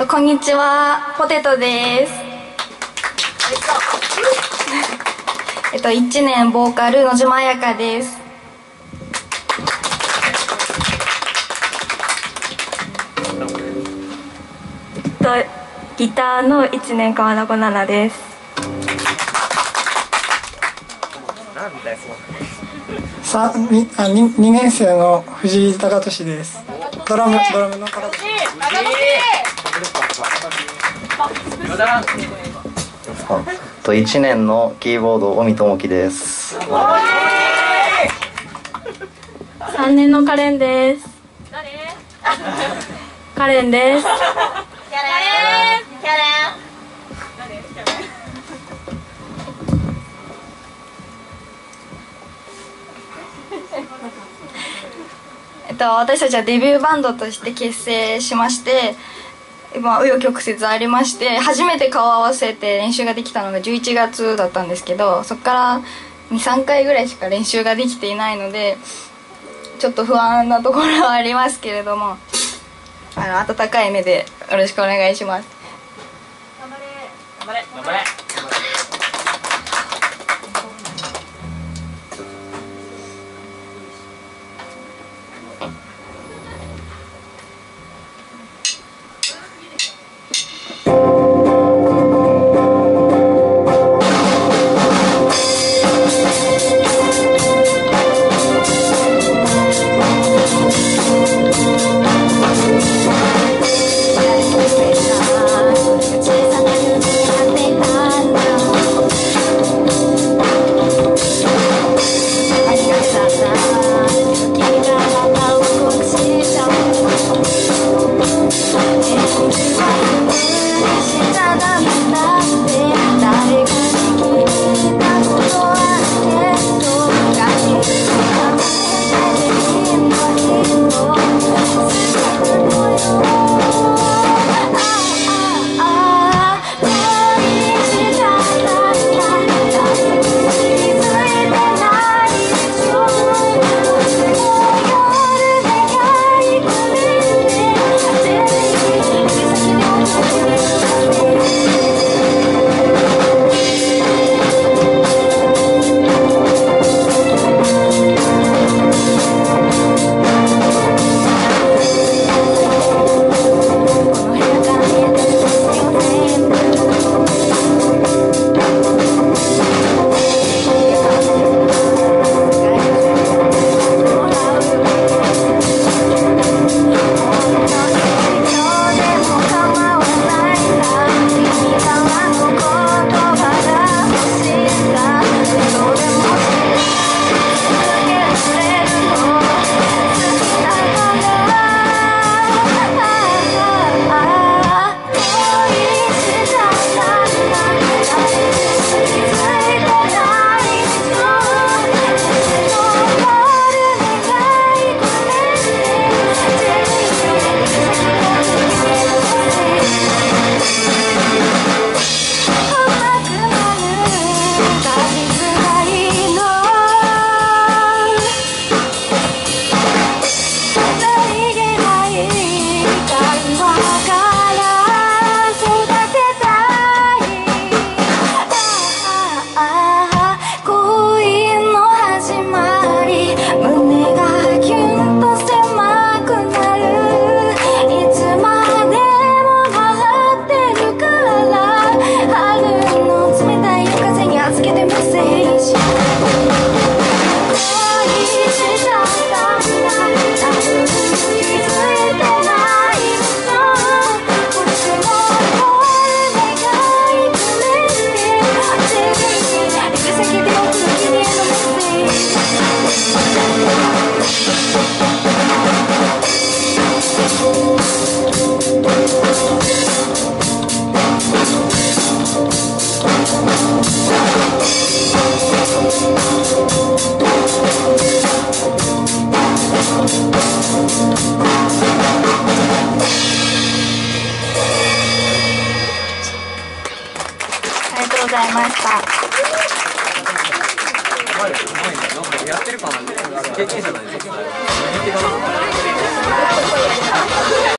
こんにちは、ポテトです。1年ボーカル野島彩香です。ギターの1年川中奈々です。 2年生の藤井貴俊です。ドラムの高俊。 1年のキーボード尾身智樹です。 3年のカレンです。カレンです。私たちはデビューバンドとして結成しまして、紆余曲折ありまして、初めて顔を合わせて練習ができたのが11月だったんですけど、そこから23回ぐらいしか練習ができていないので、ちょっと不安なところはありますけれども、温かい目でよろしくお願いします。頑張れ頑張れ頑張れ。ざいました。 やってるかな、経験者なんですよ。